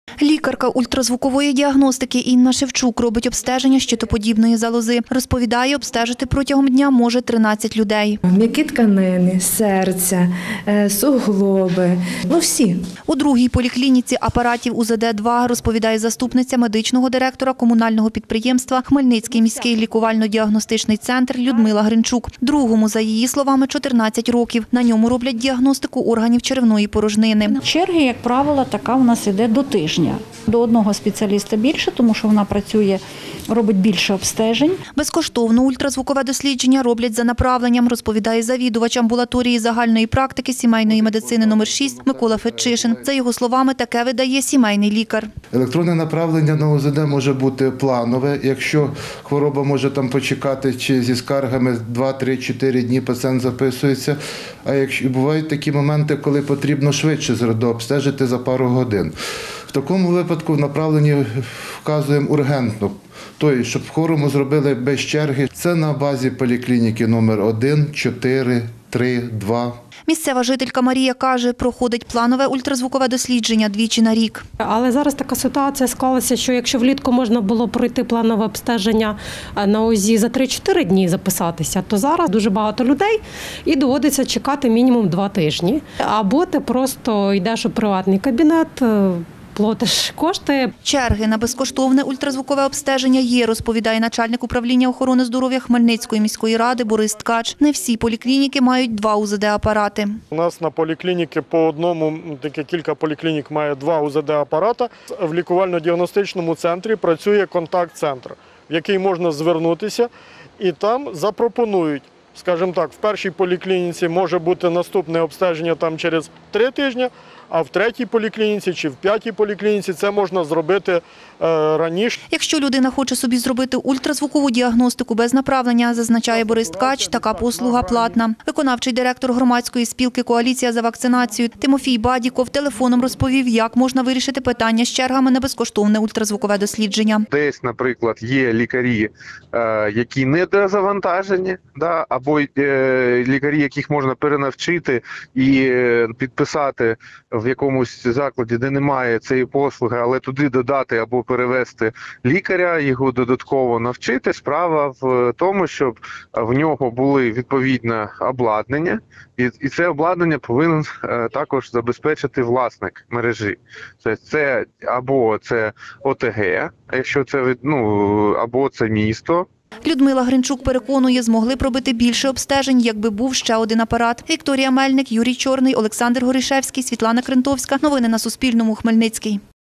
Лікарка ультразвукової діагностики Інна Шевчук робить обстеження щитоподібної залози. Розповідає, обстежити протягом дня може 13 людей. М'які тканини, серця, суглоби, всі. У другій поліклініці апаратів УЗД-2, розповідає заступниця медичного директора комунального підприємства Хмельницький міський лікувально-діагностичний центр Людмила Гринчук. Другому, за її словами, 14 років. На ньому роблять діагностику органів черевної порожнини. Черги, як правило, така у нас іде до тижня. До одного спеціаліста більше, тому що вона працює, робить більше обстежень. Безкоштовно ультразвукове дослідження роблять за направленням, розповідає завідувач амбулаторії загальної практики сімейної медицини номер 6 Микола Фетчишин. За його словами, таке видає сімейний лікар. Електронне направлення на УЗД може бути планове, якщо хвороба може там почекати чи зі скаргами 2-3-4 дні пацієнт записується. А якщо бувають такі моменти, коли потрібно швидше обстежити за пару годин. В такому випадку в направленні вказуємо ургентно, тобто, щоб хворому зробили без черги. Це на базі поліклініки номер 1, 4, 3, 2. Місцева жителька Марія каже, проходить планове ультразвукове дослідження двічі на рік. Але зараз така ситуація склалася, що якщо влітку можна було пройти планове обстеження на УЗІ за 3-4 дні записатися, то зараз дуже багато людей і доводиться чекати мінімум 2 тижні. Або ти просто йдеш у приватний кабінет, платиш кошти. Черги на безкоштовне ультразвукове обстеження є, розповідає начальник управління охорони здоров'я Хмельницької міської ради Борис Ткач. Не всі поліклініки мають 2 УЗД-апарати. У нас на поліклініки по одному, таке кілька поліклінік має 2 УЗД-апарата. В лікувально-діагностичному центрі працює контакт-центр, в який можна звернутися і там запропонують. Скажімо так, в першій поліклініці може бути наступне обстеження там через 3 тижні, а в 3-й поліклініці чи в 5-й поліклініці це можна зробити раніше. Якщо людина хоче собі зробити ультразвукову діагностику без направлення, зазначає Борис Ткач, така послуга платна. Виконавчий директор громадської спілки «Коаліція за вакцинацію» Тимофій Бадіков телефоном розповів, як можна вирішити питання з чергами на безкоштовне ультразвукове дослідження. Десь, наприклад, є лікарі, які недозавантажені, або лікарі, яких можна перенавчити і підписати в якомусь закладі, де немає цієї послуги, але туди додати або перевести лікаря, його додатково навчити. Справа в тому, щоб в нього були відповідне обладнання, і це обладнання повинен також забезпечити власник мережі. Це або це ОТГ, якщо це або це місто. Людмила Гринчук переконує, змогли б робити більше обстежень, якби був ще один апарат. Вікторія Мельник, Юрій Чорний, Олександр Горішевський, Світлана Крентовська. Новини на Суспільному. Хмельницький.